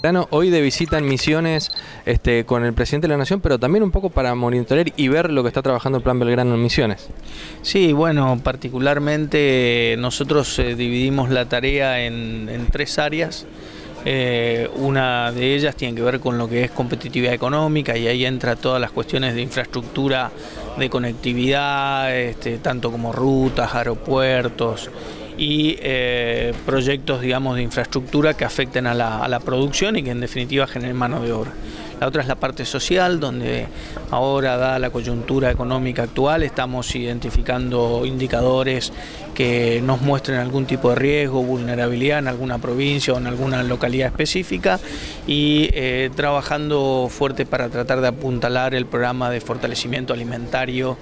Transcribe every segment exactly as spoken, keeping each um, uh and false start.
Hoy de visita en Misiones este, con el presidente de la Nación, pero también un poco para monitorear y ver lo que está trabajando el Plan Belgrano en Misiones. Sí, bueno, particularmente nosotros eh, dividimos la tarea en, en tres áreas. Eh, una de ellas tiene que ver con lo que es competitividad económica y ahí entra todas las cuestiones de infraestructura, de conectividad, este, tanto como rutas, aeropuertos y eh, proyectos, digamos, de infraestructura que afecten a la, a la producción y que en definitiva generen mano de obra. La otra es la parte social, donde ahora, dada la coyuntura económica actual, estamos identificando indicadores que nos muestren algún tipo de riesgo, vulnerabilidad en alguna provincia o en alguna localidad específica y eh, trabajando fuerte para tratar de apuntalar el programa de fortalecimiento alimentario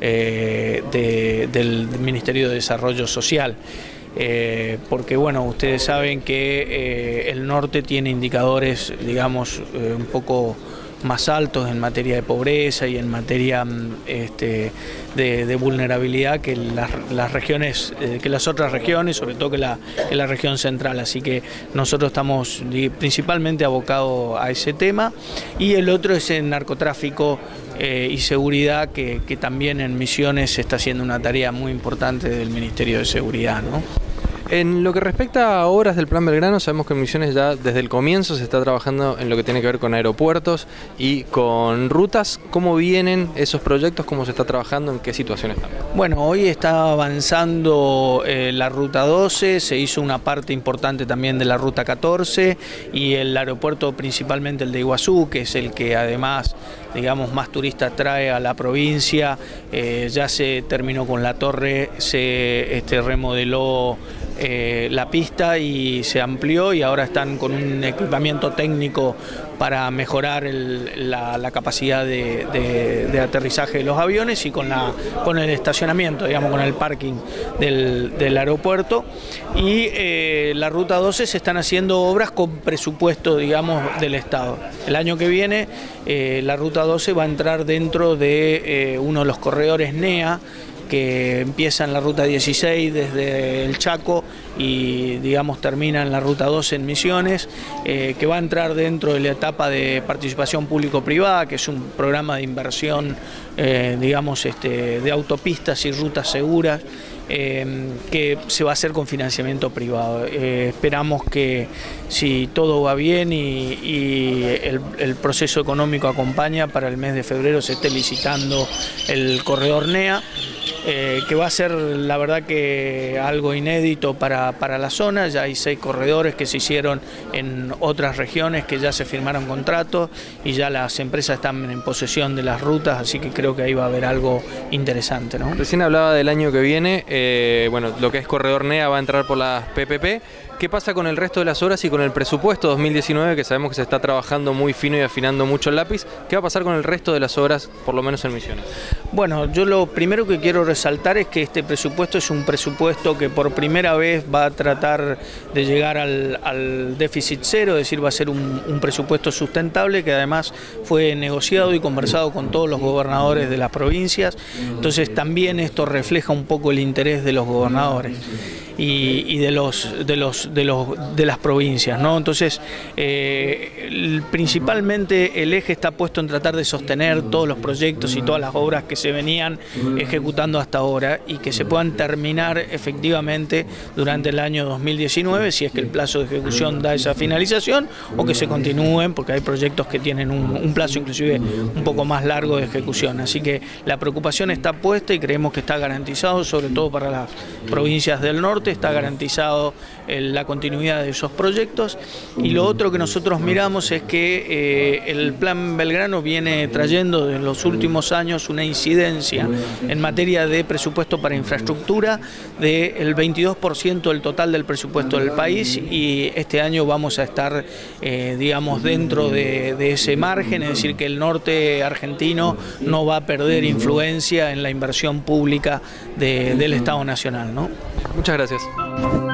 eh, de, del Ministerio de Desarrollo Social. Eh, porque bueno, ustedes saben que eh, el norte tiene indicadores, digamos, eh, un poco más altos en materia de pobreza y en materia este, de, de vulnerabilidad que las, las regiones, eh, que las otras regiones, sobre todo que la, que la región central. Así que nosotros estamos principalmente abocados a ese tema. Y el otro es el narcotráfico eh, y seguridad, que, que también en Misiones se está haciendo una tarea muy importante del Ministerio de Seguridad, ¿no? En lo que respecta a obras del Plan Belgrano, sabemos que en Misiones ya desde el comienzo se está trabajando en lo que tiene que ver con aeropuertos y con rutas. ¿Cómo vienen esos proyectos? ¿Cómo se está trabajando? ¿En qué situación están? Bueno, hoy está avanzando eh, la Ruta doce, se hizo una parte importante también de la Ruta catorce y el aeropuerto, principalmente el de Iguazú, que es el que además, digamos, más turistas trae a la provincia. Eh, ya se terminó con la torre, se este, remodeló Eh, la pista y se amplió y ahora están con un equipamiento técnico para mejorar el, la, la capacidad de, de, de aterrizaje de los aviones y con, la, con el estacionamiento, digamos, con el parking del, del aeropuerto. Y eh, la Ruta doce se están haciendo obras con presupuesto, digamos, del Estado. El año que viene eh, la Ruta doce va a entrar dentro de eh, uno de los corredores N E A, que empieza en la Ruta dieciséis desde el Chaco y, digamos, termina en la Ruta doce en Misiones, eh, que va a entrar dentro de la etapa de participación público-privada, que es un programa de inversión, eh, digamos, este, de autopistas y rutas seguras, eh, que se va a hacer con financiamiento privado. Eh, esperamos que, si todo va bien y, y el, el proceso económico acompaña, para el mes de febrero se esté licitando el corredor N E A. Eh, que va a ser, la verdad, que algo inédito para, para la zona. Ya hay seis corredores que se hicieron en otras regiones, que ya se firmaron contratos y ya las empresas están en posesión de las rutas, así que creo que ahí va a haber algo interesante, ¿no? Recién hablaba del año que viene, eh, bueno, lo que es corredor N E A va a entrar por las P P P. ¿Qué pasa con el resto de las obras y con el presupuesto dos mil diecinueve, que sabemos que se está trabajando muy fino y afinando mucho el lápiz? ¿Qué va a pasar con el resto de las obras, por lo menos en Misiones? Bueno, yo lo primero que quiero resaltar es que este presupuesto es un presupuesto que por primera vez va a tratar de llegar al, al déficit cero, es decir, va a ser un, un presupuesto sustentable que además fue negociado y conversado con todos los gobernadores de las provincias. Entonces también esto refleja un poco el interés de los gobernadores y, y de los de los de los de las provincias, ¿no? Entonces eh, el, principalmente el eje está puesto en tratar de sostener todos los proyectos y todas las obras que se venían ejecutando hasta ahora y que se puedan terminar efectivamente durante el año dos mil diecinueve, si es que el plazo de ejecución da esa finalización, o que se continúen, porque hay proyectos que tienen un, un plazo inclusive un poco más largo de ejecución. Así que la preocupación está puesta y creemos que está garantizado, sobre todo para las provincias del norte, está garantizado el, la continuidad de esos proyectos. Y lo otro que nosotros miramos es que eh, el Plan Belgrano viene trayendo en los últimos años una incidencia en materia de presupuesto para infraestructura del veintidós por ciento del total del presupuesto del país, y este año vamos a estar, eh, digamos, dentro de, de ese margen, es decir, que el norte argentino no va a perder influencia en la inversión pública de, del Estado Nacional, ¿no? Muchas gracias.